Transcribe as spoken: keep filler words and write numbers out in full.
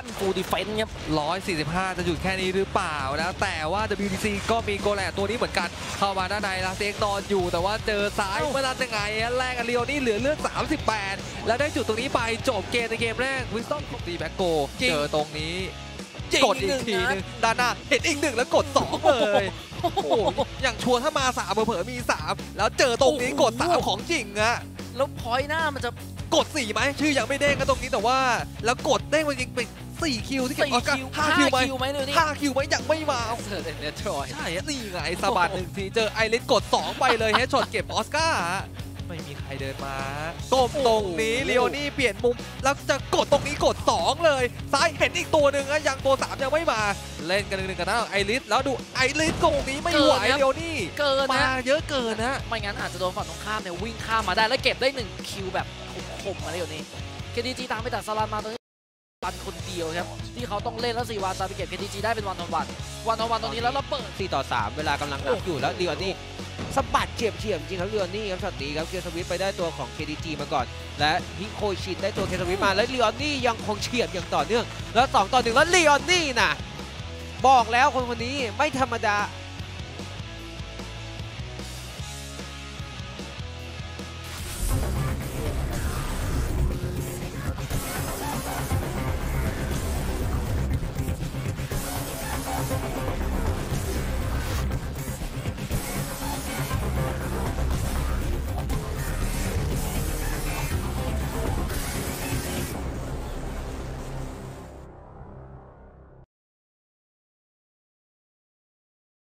ขั้นฟูลดิเฟนส์ครับหนึ่งร้อยสี่สิบห้าจะหยุดแค่นี้หรือเปล่านะแต่ว่า ดับเบิลยู ที ซี ก็มีโกแลตตัวนี้เหมือนกันเข้ามาด้านในลาเซ็กนอนอยู่แต่ว่าเจอซ้ายเมื่อนั้นยังไงแรกกันเรียวนี่เหลือเลือดสามสิบแปดแล้วได้จุดตรงนี้ไปจบเกมในเกมแรกวิสตันตีแบ็กโกเจอตรงนี้กดอีกทีนึงด้านหน้าเห็นอีกหนึ่งแล้วกดสองเลยโอ้โหอย่างชัวร์ถ้ามาสามเผลอๆมีสามแล้วเจอตรงนี้กดสามของจริงอะแล้วพอยต์หน้ามันจะกดสี่ไหมชื่อยังไม่เด้งกันตรงนี้แต่ว่าแล้วกดเด้งมันจริงเป็นสี่คิวที่เก็บออสการ์ห้าคิวไหมห้าคิวไหมยังไม่มาเซอร์เดนเนทรอยใช่นี่ไงสะบัดหนึ่งทีเจอไอริสกดสองไปเลยเฮดช็อตเก็บออสการ์ไม่มีใครเดินมาก้มตรงนี้ลีโอนี่เปลี่ยนมุมแล้วจะกดตรงนี้กดสองเลยซ้ายเห็นอีกตัวหนึ่งนะยังตัวสามยังไม่มาเล่นกันหนึ่งกันนะไอริสแล้วดูไอริสตรงนี้ไม่ไหวลีโอนี่เกินมาเยอะเกินนะไม่งั้นอาจจะโดนฝั่งตรงข้ามเนี่ยวิ่งข้ามมาได้แล้วเก็บได้หนึ่งคิวแบบคมๆมาเลยนี่เคดีจีตามไปตัดสลันมาตรงนี้วันคนเดียวครับที่เขาต้องเล่นแล้วสี่วันตามไปเก็บ เค ดี จี ได้เป็นวันทอนวันวันทอนวันตรงนี้แล้วเราเปิดสี่ต่อสามเวลากำลังนับอยู่แล้วลีออนนี่สะบัดเฉียบเฉียบจริงครับลีออนนี่ครับช็อตนี้ครับเกียร์สวิตไปได้ตัวของ เค ดี จี มาก่อนและฮิโคชินได้ตัวเคสวิตมาแล้วลีออนนี่ยังคงเฉียบอย่างต่อเนื่องแล้วสองต่อหนึ่งแล้วลีออนนี่นะบอกแล้วคนคนนี้ไม่ธรรมดา